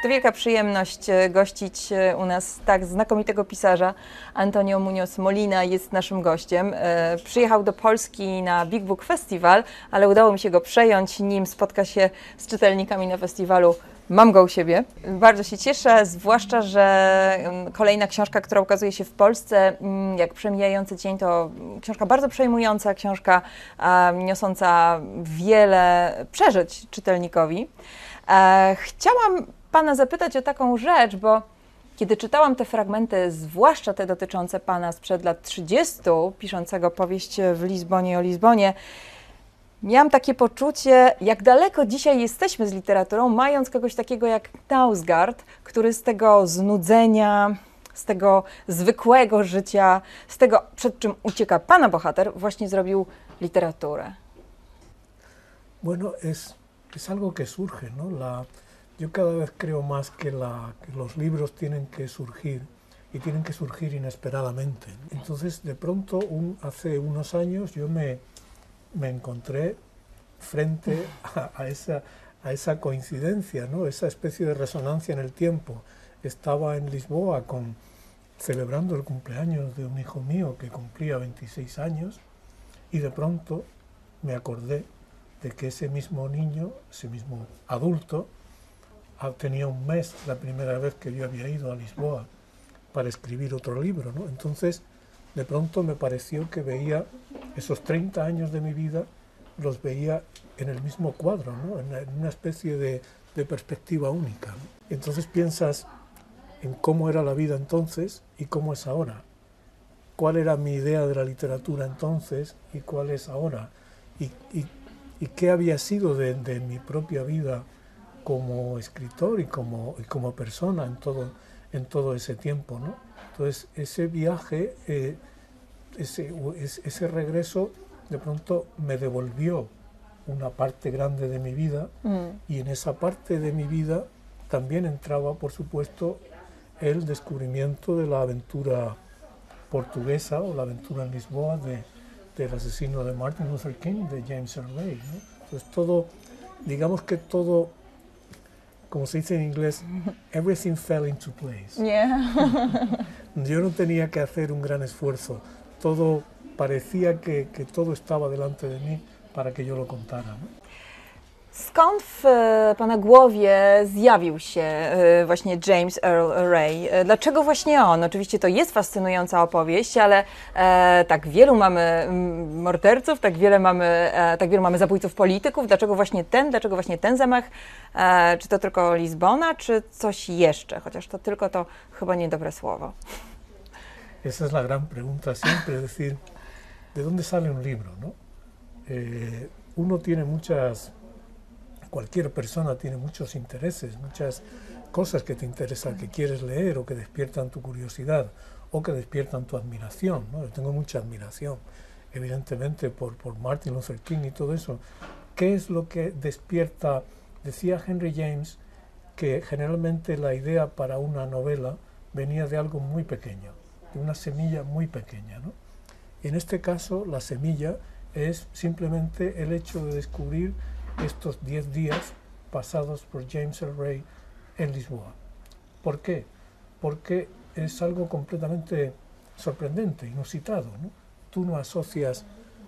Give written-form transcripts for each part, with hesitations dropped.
to wielka przyjemność gościć u nas tak znakomitego pisarza. Antonio Muñoz Molina jest naszym gościem. Przyjechał do Polski na Big Book Festival, ale udało mi się go przejąć, nim spotka się z czytelnikami na festiwalu. Mam go u siebie. Bardzo się cieszę, zwłaszcza, że kolejna książka, która ukazuje się w Polsce, jak Przemijający dzień, to książka bardzo przejmująca, książka niosąca wiele przeżyć czytelnikowi. Chciałam Pana zapytać o taką rzecz, bo kiedy czytałam te fragmenty, zwłaszcza te dotyczące Pana sprzed lat 30, piszącego powieść w Lizbonie i o Lizbonie, miałam takie poczucie, jak daleko dzisiaj jesteśmy z literaturą, mając kogoś takiego jak Knausgaard, który z tego znudzenia, z tego zwykłego życia, z tego, przed czym ucieka Pana bohater, właśnie zrobił literaturę. Bueno, es algo que surge, ¿no? Yo cada vez creo más que los libros tienen que surgir y tienen que surgir inesperadamente. Entonces, de pronto, hace unos años yo me encontré frente a esa coincidencia, ¿no? Esa especie de resonancia en el tiempo. Estaba en Lisboa celebrando el cumpleaños de un hijo mío que cumplía 26 años y de pronto me acordé de que ese mismo niño, ese mismo adulto, tenía un mes la primera vez que yo había ido a Lisboa para escribir otro libro, ¿no? Entonces, de pronto me pareció que veía esos 30 años de mi vida, los veía en el mismo cuadro, ¿no? En una especie de perspectiva única, ¿no? Entonces piensas en cómo era la vida entonces y cómo es ahora. Cuál era mi idea de la literatura entonces y cuál es ahora. Y qué había sido de mi propia vida como escritor y como persona en todo ese tiempo, ¿no? Entonces ese viaje, ese regreso de pronto me devolvió una parte grande de mi vida y en esa parte de mi vida también entraba, por supuesto, el descubrimiento de la aventura portuguesa o la aventura en Lisboa del asesino de Martin Luther King, de James Earl Ray, ¿no? Entonces todo, digamos que todo, como se dice en inglés, everything fell into place. Yeah. Yo no tenía que hacer un gran esfuerzo, todo parecía que todo estaba delante de mí para que yo lo contara, ¿no? Skąd w Pana głowie zjawił się właśnie James Earl Ray? Dlaczego właśnie on? Oczywiście to jest fascynująca opowieść, ale tak wielu mamy morderców, tak wielu mamy zabójców polityków. Dlaczego właśnie ten zamach? Czy to tylko Lizbona, czy coś jeszcze? Chociaż to chyba niedobre słowo. Esa es la gran pregunta siempre, es decir, ¿de dónde sale un libro, no? Uno tiene cualquier persona tiene muchos intereses, muchas cosas que te interesan, que quieres leer o que despiertan tu curiosidad o que despiertan tu admiración, ¿no? Yo tengo mucha admiración, evidentemente, por Martin Luther King y todo eso. ¿Qué es lo que despierta? Decía Henry James que generalmente la idea para una novela venía de algo muy pequeño, de una semilla muy pequeña, ¿no? En este caso, la semilla es simplemente el hecho de descubrir estos 10 días pasados por James Earl Ray en Lisboa. ¿Por qué? Porque es algo completamente sorprendente, inusitado, ¿no? Tú no asocias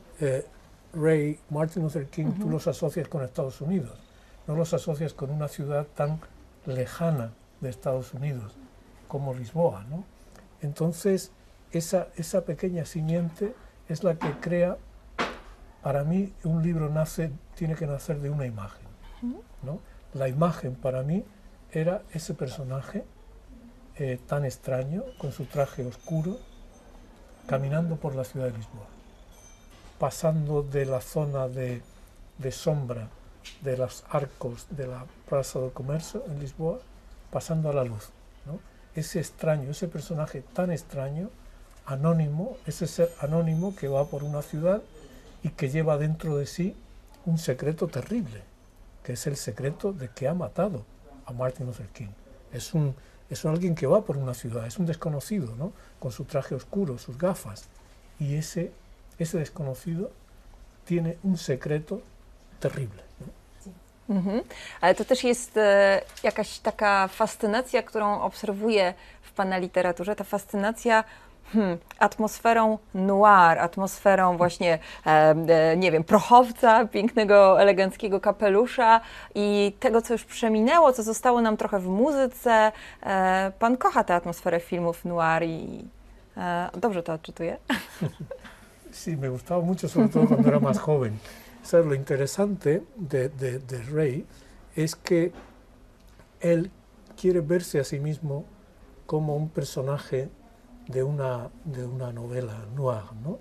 Martin Luther King, tú los asocias con Estados Unidos, no los asocias con una ciudad tan lejana de Estados Unidos como Lisboa, ¿no? Entonces, esa pequeña simiente es la que crea. Para mí, un libro tiene que nacer de una imagen, ¿no? La imagen para mí era ese personaje tan extraño, con su traje oscuro, caminando por la ciudad de Lisboa, pasando de la zona de sombra de los arcos de la Praça do Comércio en Lisboa, pasando a la luz, ¿no? Ese extraño, ese personaje tan extraño, anónimo, ese ser anónimo que va por una ciudad y que lleva dentro de sí un secreto terrible, que es el secreto de que ha matado a Martin Luther King. Es alguien que va por una ciudad, es un desconocido, ¿no? Con su traje oscuro, sus gafas, y ese desconocido tiene un secreto terrible, ¿no? Ale to też jest jakaś taka fascynacja, którą obserwuję w Pana literaturze, ta fascynacja atmosferą noir, atmosferą właśnie, nie wiem, prochowca, pięknego, eleganckiego kapelusza i tego, co już przeminęło, co zostało nam trochę w muzyce. Pan kocha tę atmosferę filmów noir i dobrze to odczytuję? Sí, me gustaba mucho, sobre todo cuando era más joven. ¿Sabes? Lo interesante de Ray es que él quiere verse a sí mismo como un personaje de una novela noir, ¿no?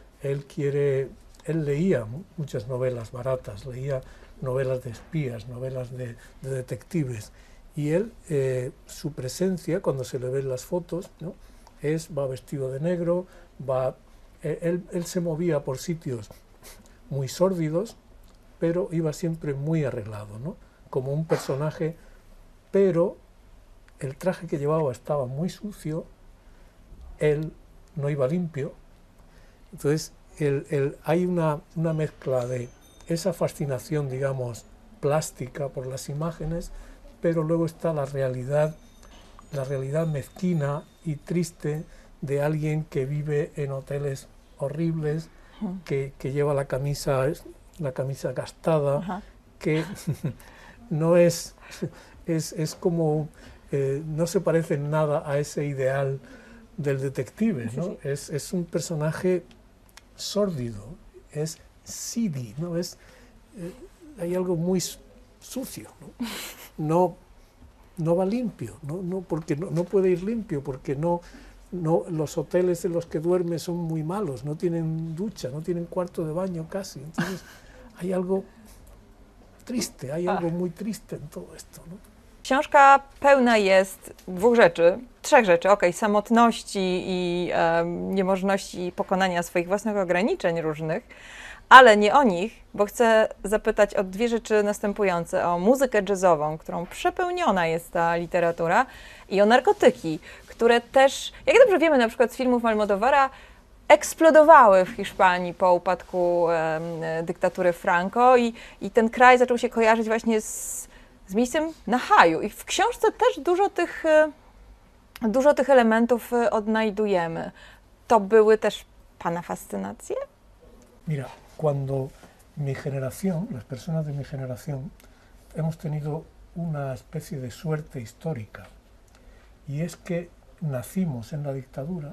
Él leía muchas novelas baratas, leía novelas de espías, novelas de detectives, y él, su presencia, cuando se le ven las fotos, ¿no? Va vestido de negro, él se movía por sitios muy sórdidos, pero iba siempre muy arreglado, ¿no? Como un personaje, pero el traje que llevaba estaba muy sucio, él no iba limpio, entonces hay una mezcla de esa fascinación, digamos, plástica por las imágenes, pero luego está la realidad mezquina y triste de alguien que vive en hoteles horribles, que lleva la camisa gastada, que no es como, no se parece en nada a ese ideal del detective, ¿no? Sí, sí. Es un personaje sórdido, es seedy, ¿no? Hay algo muy sucio, ¿no? No va limpio, porque no puede ir limpio, porque los hoteles en los que duerme son muy malos, no tienen ducha, no tienen cuarto de baño casi, entonces hay algo triste, hay algo muy triste en todo esto, ¿no? Książka pełna jest trzech rzeczy, samotności i niemożności pokonania swoich własnych ograniczeń różnych, ale nie o nich, bo chcę zapytać o dwie rzeczy następujące, o muzykę jazzową, którą przepełniona jest ta literatura, i o narkotyki, które też, jak dobrze wiemy na przykład z filmów Almodóvara, eksplodowały w Hiszpanii po upadku dyktatury Franco i ten kraj zaczął się kojarzyć właśnie z miejscem na haju. I w książce też dużo tych elementów odnajdujemy. To były też Pana fascynacje? Mira, cuando mi generación, las personas de mi generación, hemos tenido una especie de suerte histórica, y es que nacimos en la dictadura,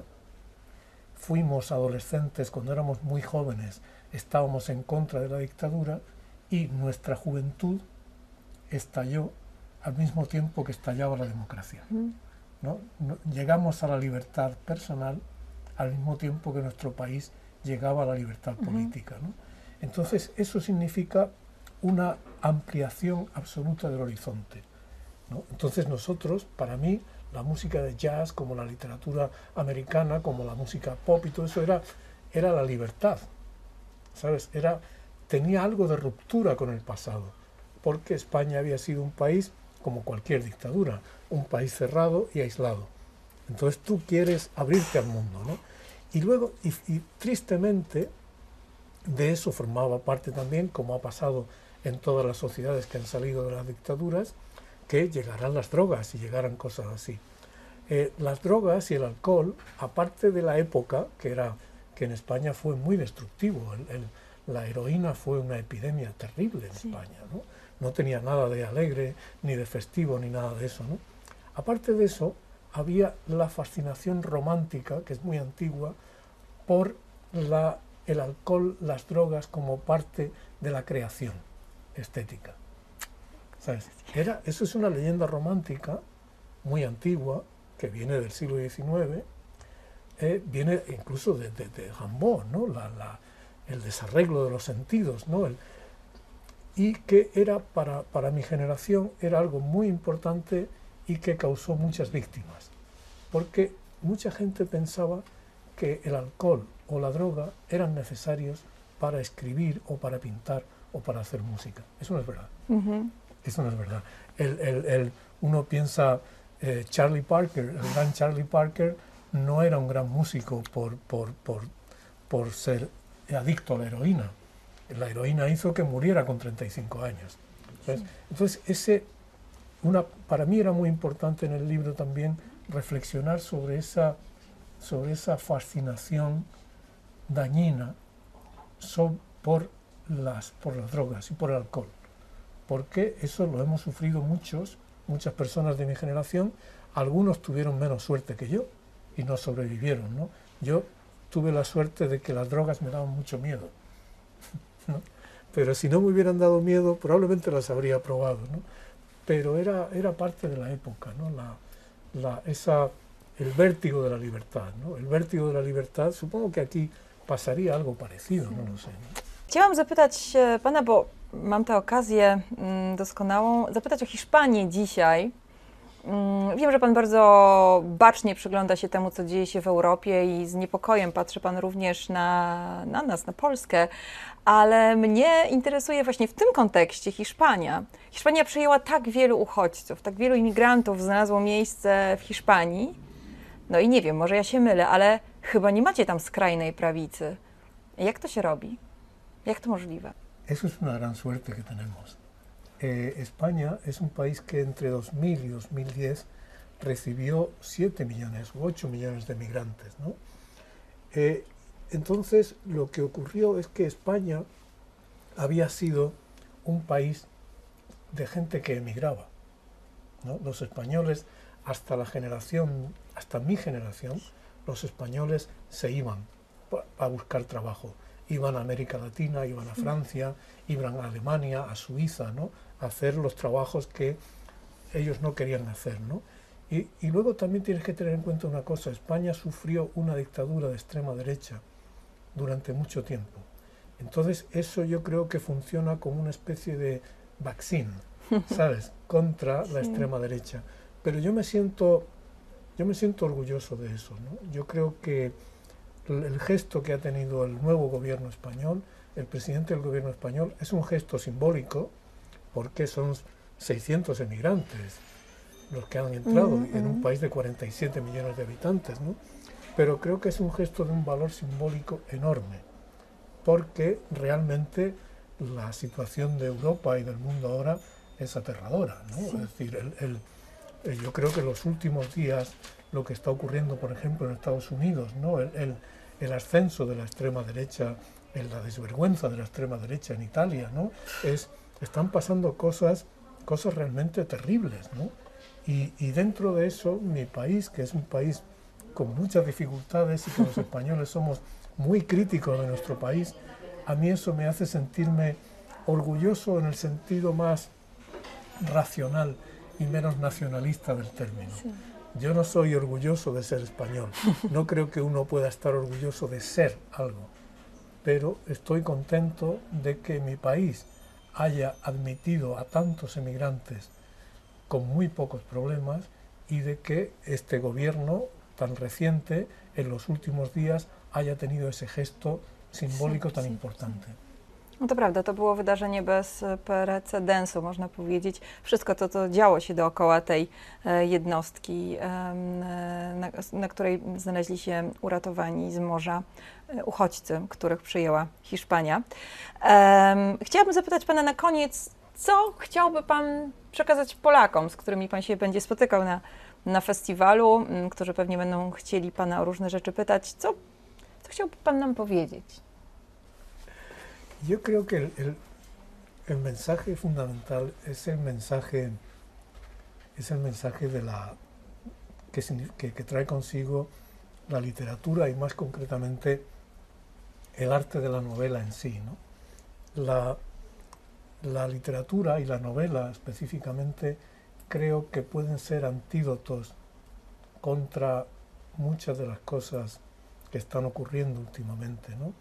fuimos adolescentes cuando éramos muy jóvenes, estábamos en contra de la dictadura, y nuestra juventud estalló al mismo tiempo que estallaba la democracia, ¿no? Llegamos a la libertad personal al mismo tiempo que nuestro país llegaba a la libertad política, ¿no? Entonces eso significa una ampliación absoluta del horizonte, ¿no? Entonces nosotros, para mí, la música de jazz, como la literatura americana, como la música pop y todo eso, era la libertad, ¿sabes? Tenía algo de ruptura con el pasado, porque España había sido un país, como cualquier dictadura, un país cerrado y aislado. Entonces tú quieres abrirte al mundo, ¿no? Y luego, y tristemente, de eso formaba parte también, como ha pasado en todas las sociedades que han salido de las dictaduras, que llegarán las drogas y llegaran cosas así. Las drogas y el alcohol, aparte de la época, que en España fue muy destructivo, la heroína fue una epidemia terrible en España, ¿no? No tenía nada de alegre, ni de festivo, ni nada de eso, ¿no? Aparte de eso, había la fascinación romántica, que es muy antigua, por el alcohol, las drogas como parte de la creación estética, ¿sabes? Eso es una leyenda romántica muy antigua, que viene del siglo XIX, viene incluso de Rimbaud, ¿no? El desarreglo de los sentidos, ¿no? Y que era para mi generación era algo muy importante y que causó muchas víctimas, porque mucha gente pensaba que el alcohol o la droga eran necesarios para escribir o para pintar o para hacer música. Eso no es verdad. Eso no es verdad. Uno piensa, Charlie Parker, el gran Charlie Parker, no era un gran músico por ser adicto a la heroína. La heroína hizo que muriera con 35 años. ¿sabes? Entonces, para mí era muy importante en el libro también reflexionar sobre esa fascinación dañina por las drogas y por el alcohol, porque eso lo hemos sufrido muchas personas de mi generación. Algunos tuvieron menos suerte que yo y no sobrevivieron, ¿no? Yo tuve la suerte de que las drogas me daban mucho miedo, ¿no? Pero si no me hubieran dado miedo, probablemente las habría probado, ¿no? Pero era parte de la época, ¿no? El vértigo de la libertad, ¿no? El vértigo de la libertad, supongo que aquí pasaría algo parecido, no lo sé, ¿no? Chciałam zapytać pana, bo mam tę okazję doskonałą, zapytać o Hiszpanię dzisiaj. Wiem, że pan bardzo bacznie przygląda się temu, co dzieje się w Europie i z niepokojem patrzy pan również na nas, na Polskę, ale mnie interesuje właśnie w tym kontekście Hiszpania. Hiszpania przyjęła tak wielu uchodźców, tak wielu imigrantów znalazło miejsce w Hiszpanii. No i nie wiem, może ja się mylę, ale chyba nie macie tam skrajnej prawicy. Jak to się robi? Jak to możliwe? Eso es una gran suerte que tenemos. España es un país que entre 2000 y 2010 recibió 7 millones u 8 millones de migrantes, ¿no? Entonces, lo que ocurrió es que España había sido un país de gente que emigraba, ¿no? Los españoles, hasta mi generación, los españoles se iban a buscar trabajo. Iban a América Latina, iban a Francia, iban a Alemania, a Suiza, ¿no? A hacer los trabajos que ellos no querían hacer, ¿no? Y luego también tienes que tener en cuenta una cosa: España sufrió una dictadura de extrema derecha durante mucho tiempo. Entonces eso yo creo que funciona como una especie de vaccine, ¿sabes?, contra la extrema derecha. Pero yo me siento orgulloso de eso, ¿no? Yo creo que el gesto que ha tenido el nuevo gobierno español, el presidente del gobierno español, es un gesto simbólico, porque son 600 emigrantes los que han entrado en un país de 47 millones de habitantes, ¿no? Pero creo que es un gesto de un valor simbólico enorme, porque realmente la situación de Europa y del mundo ahora es aterradora, ¿no? Sí. Es decir, yo creo que en los últimos días lo que está ocurriendo, por ejemplo, en Estados Unidos, ¿no? El ascenso de la extrema derecha, la desvergüenza de la extrema derecha en Italia, ¿no? Están pasando cosas realmente terribles, ¿no? Y dentro de eso, mi país, que es un país con muchas dificultades y que los españoles somos muy críticos de nuestro país, a mí eso me hace sentirme orgulloso en el sentido más racional y menos nacionalista del término. Sí. Yo no soy orgulloso de ser español, no creo que uno pueda estar orgulloso de ser algo, pero estoy contento de que mi país haya admitido a tantos emigrantes con muy pocos problemas y de que este gobierno tan reciente, en los últimos días, haya tenido ese gesto simbólico tan importante. No to prawda, to było wydarzenie bez precedensu, można powiedzieć. Wszystko to, co działo się dookoła tej jednostki, na której znaleźli się uratowani z morza uchodźcy, których przyjęła Hiszpania. Chciałabym zapytać pana na koniec, co chciałby pan przekazać Polakom, z którymi pan się będzie spotykał na festiwalu, którzy pewnie będą chcieli pana o różne rzeczy pytać. Co chciałby pan nam powiedzieć? Yo creo que el mensaje fundamental es el mensaje que trae consigo la literatura y más concretamente el arte de la novela en sí, ¿no? La literatura y la novela específicamente creo que pueden ser antídotos contra muchas de las cosas que están ocurriendo últimamente, ¿no?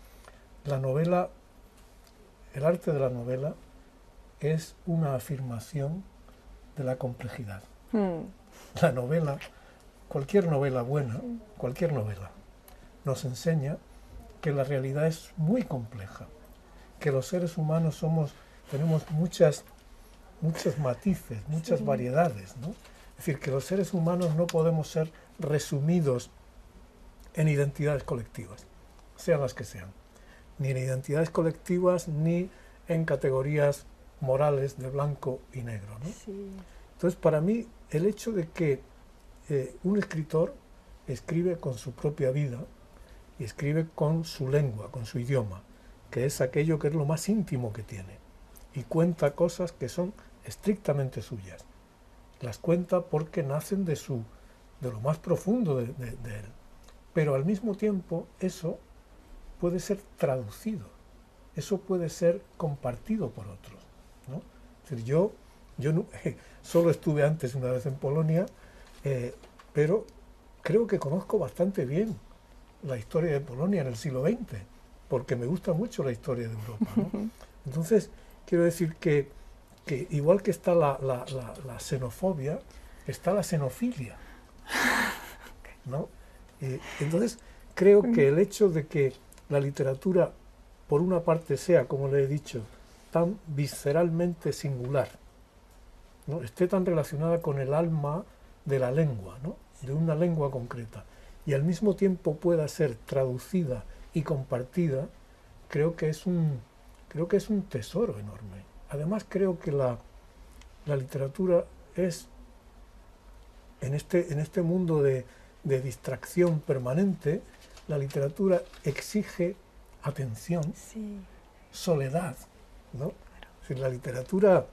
El arte de la novela es una afirmación de la complejidad. La novela, cualquier novela buena, cualquier novela, nos enseña que la realidad es muy compleja, que los seres humanos tenemos muchos matices, muchas variedades, ¿no? Es decir, que los seres humanos no podemos ser resumidos en identidades colectivas, sean las que sean. Ni en identidades colectivas, ni en categorías morales de blanco y negro, ¿no? Sí. Entonces, para mí, el hecho de que un escritor escribe con su propia vida y escribe con su lengua, con su idioma, que es aquello que es lo más íntimo que tiene, y cuenta cosas que son estrictamente suyas. Las cuenta porque nacen de lo más profundo de él. Pero al mismo tiempo eso puede ser traducido, eso puede ser compartido por otros, ¿no? Es decir, yo solo estuve antes una vez en Polonia, pero creo que conozco bastante bien la historia de Polonia en el siglo XX, porque me gusta mucho la historia de Europa, ¿no? Entonces, quiero decir que igual que está la xenofobia, está la xenofilia, ¿no? Entonces, creo que el hecho de que la literatura, por una parte, sea, como le he dicho, tan visceralmente singular, ¿no? Esté tan relacionada con el alma de la lengua, ¿no? De una lengua concreta, y al mismo tiempo pueda ser traducida y compartida, creo que es un tesoro enorme. Además, creo que la literatura es, en este mundo de distracción permanente, la literatura exige atención, Sí. soledad, ¿no? Es decir, la literatura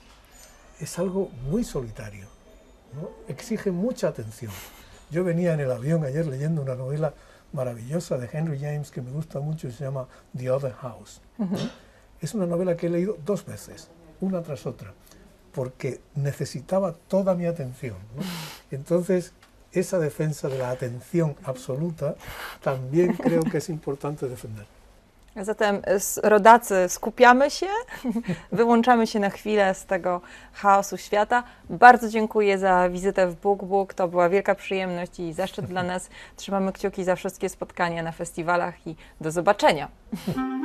es algo muy solitario, ¿no? Exige mucha atención. Yo venía en el avión ayer leyendo una novela maravillosa de Henry James que me gusta mucho y se llama The Other House, ¿no? Es una novela que he leído 2 veces, una tras otra, porque necesitaba toda mi atención, ¿no? Entonces, esa defensa de la atención absoluta también creo que es importante defender. Zatem rodacy, skupiamy się, wyłączamy się na chwilę z tego chaosu świata. Bardzo dziękuję za wizytę w BookBook. To była wielka przyjemność i zaszczyt dla nas. Trzymamy kciuki za wszystkie spotkania na festiwalach i do zobaczenia.